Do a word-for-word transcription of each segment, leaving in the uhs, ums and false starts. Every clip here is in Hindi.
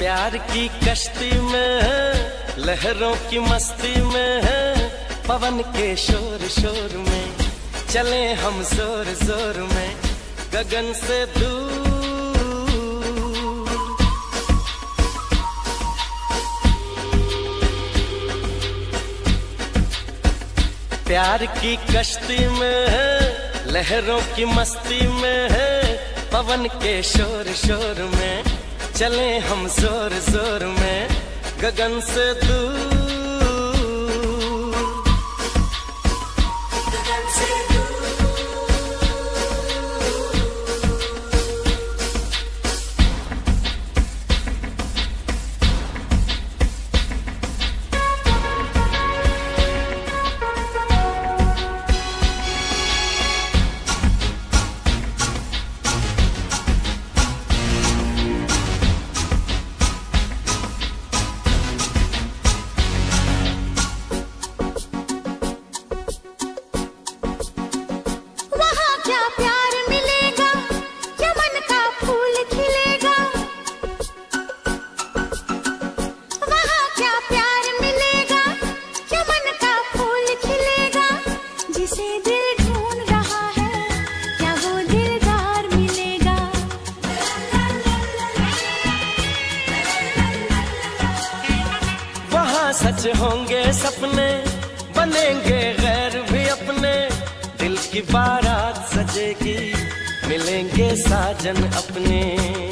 प्यार की कश्ती में है, लहरों की मस्ती में है, पवन के शोर शोर में चले हम जोर जोर में गगन से दूर। प्यार की कश्ती में है, लहरों की मस्ती में है, पवन के शोर शोर में चले हम जोर जोर में गगन से दूर। गगन से सच होंगे सपने, बनेंगे गैर भी अपने, दिल की बारात सजेगी, मिलेंगे साजन अपने।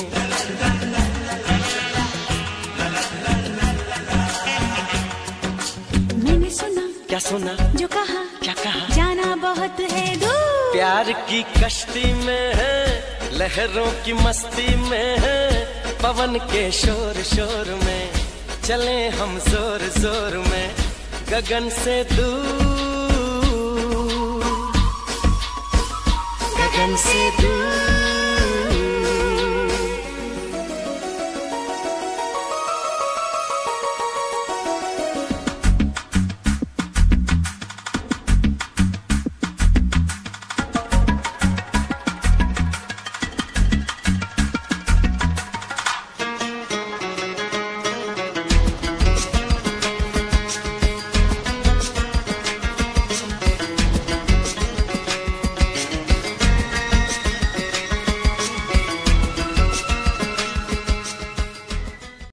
मैंने सुना, क्या सुना, जो कहा, क्या कहा, जाना बहुत है दूर। प्यार की कश्ती में है, लहरों की मस्ती में है, पवन के शोर शोर में चले हम जोर जोर में गगन से दूर। गगन से दूर।